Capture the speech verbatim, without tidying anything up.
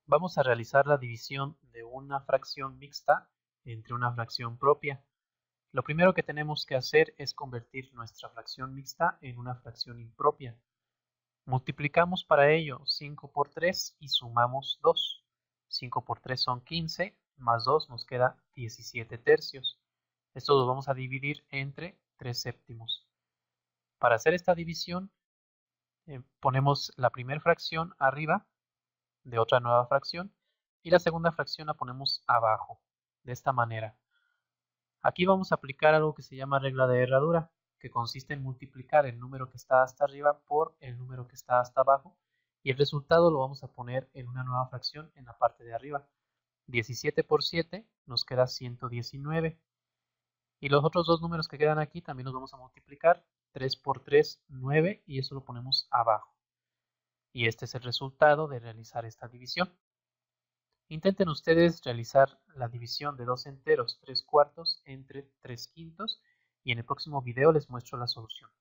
Vamos a realizar la división de una fracción mixta entre una fracción propia. Lo primero que tenemos que hacer es convertir nuestra fracción mixta en una fracción impropia. Multiplicamos para ello cinco por tres y sumamos dos. cinco por tres son quince, más dos nos queda diecisiete tercios. Esto lo vamos a dividir entre tres séptimos. Para hacer esta división, eh, ponemos la primera fracción arriba de otra nueva fracción y la segunda fracción la ponemos abajo, de esta manera. Aquí vamos a aplicar algo que se llama regla de herradura, que consiste en multiplicar el número que está hasta arriba por el número que está hasta abajo, y el resultado lo vamos a poner en una nueva fracción en la parte de arriba. diecisiete por siete nos queda ciento diecinueve, y los otros dos números que quedan aquí también los vamos a multiplicar. tres por tres, nueve, y eso lo ponemos abajo. Y este es el resultado de realizar esta división. Intenten ustedes realizar la división de dos enteros tres cuartos entre tres quintos y en el próximo video les muestro la solución.